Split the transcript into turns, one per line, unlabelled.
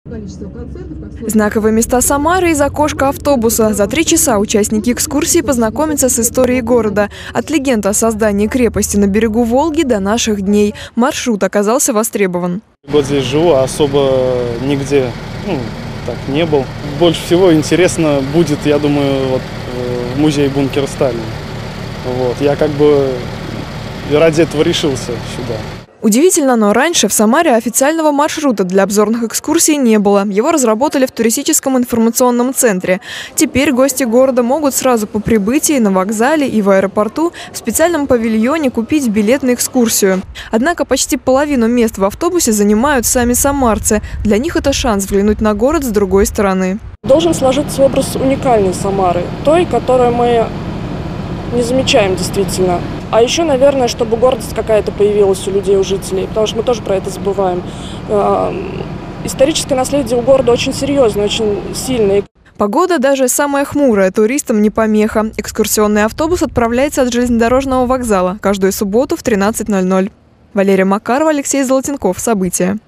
Знаковые места Самары из окошка автобуса. За 3 часа участники экскурсии познакомятся с историей города. От легенд о создании крепости на берегу Волги до наших дней. Маршрут оказался востребован.
Год здесь живу, а особо нигде так не был. Больше всего интересно будет, я думаю, вот, в музее бункера Сталина. Вот. Я как бы ради этого решился сюда.
Удивительно, но раньше в Самаре официального маршрута для обзорных экскурсий не было. Его разработали в туристическом информационном центре. Теперь гости города могут сразу по прибытии на вокзале и в аэропорту в специальном павильоне купить билет на экскурсию. Однако почти половину мест в автобусе занимают сами самарцы. Для них это шанс взглянуть на город с другой стороны.
Должен сложиться образ уникальной Самары, той, которую мы не замечаем действительно. А еще, наверное, чтобы гордость какая-то появилась у людей, у жителей, потому что мы тоже про это забываем. Историческое наследие у города очень серьезное, очень сильное.
Погода даже самая хмурая туристам не помеха. Экскурсионный автобус отправляется от железнодорожного вокзала каждую субботу в 13:00. Валерия Макарова, Алексей Золотенков. События.